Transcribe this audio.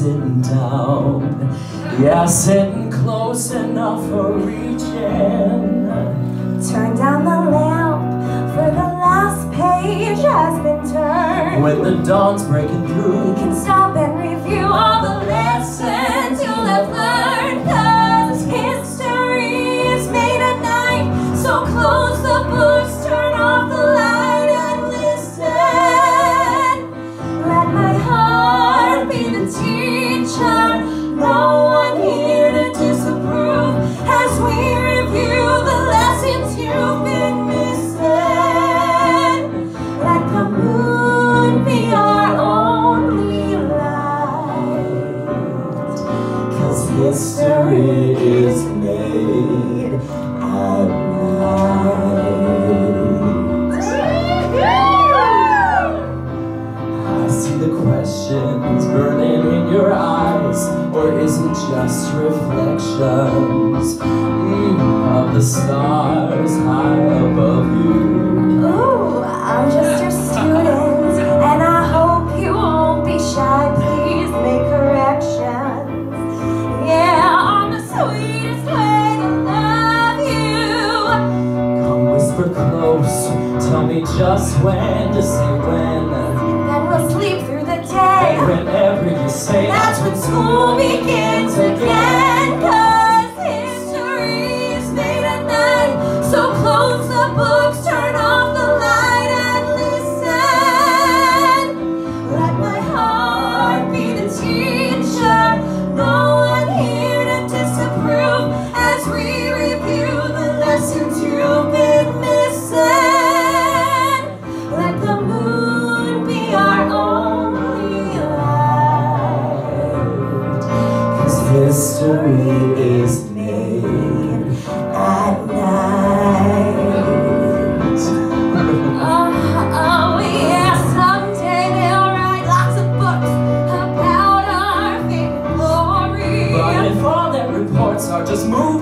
sitting down. Yeah, sitting close enough for reaching. Turn down the lamp, for the last page has been turned. When the dawn's breaking through, you can stop and review all the lessons you'll have learned. 'Cause history is made at night, so close the books, turn off the light and listen. Let my heart be the teacher, no one here to disapprove as we review the lessons you've been missing. Let the moon be our only light, 'cause history is made at night. I see the questions burning in your eyes, or is it just reflections of the stars high above you? Ooh, I'm just your student, and I hope you won't be shy. Please make corrections. Yeah, I'm the sweetest way to love you. Come whisper close, tell me just when to say when. Then we'll sleep through the day. And whenever you say, that's when school begins again. 'Cause history is made at night, so close the books, turn off the light and listen. Let my heart be the teacher, no one here to disapprove as we review the lessons you've been missing. Let the moon be our only light, 'cause history is made at night. Oh yeah, someday they'll write lots of books about our favorite glory. But if all their reports are just movies